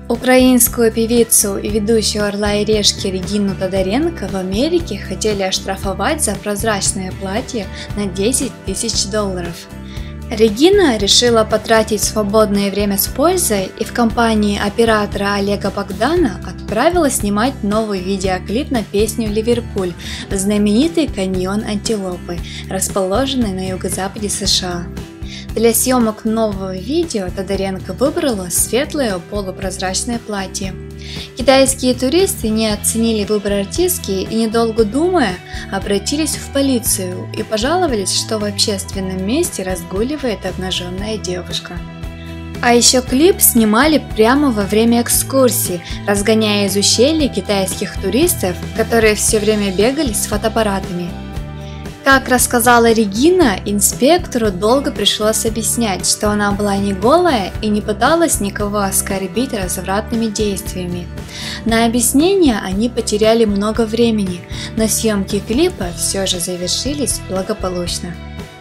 Украинскую певицу и ведущую «Орла и решки» Регину Тодоренко в Америке хотели оштрафовать за прозрачное платье на $10 000. Регина решила потратить свободное время с пользой и в компании оператора Олега Богдана отправила снимать новый видеоклип на песню «Ливерпуль» в знаменитый каньон Антилопы, расположенный на юго-западе США. Для съемок нового видео Тодоренко выбрала светлое полупрозрачное платье. Китайские туристы не оценили выбор артистки и, недолго думая, обратились в полицию и пожаловались, что в общественном месте разгуливает обнаженная девушка. А еще клип снимали прямо во время экскурсии, разгоняя из ущелья китайских туристов, которые все время бегали с фотоаппаратами. Как рассказала Регина, инспектору долго пришлось объяснять, что она была не голая и не пыталась никого оскорбить развратными действиями. На объяснение они потеряли много времени, но съемки клипа все же завершились благополучно.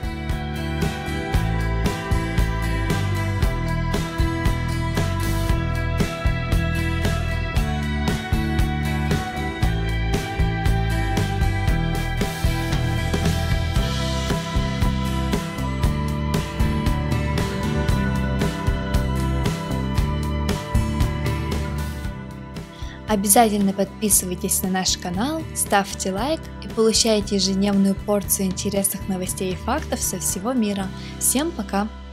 Обязательно подписывайтесь на наш канал, ставьте лайк и получайте ежедневную порцию интересных новостей и фактов со всего мира. Всем пока!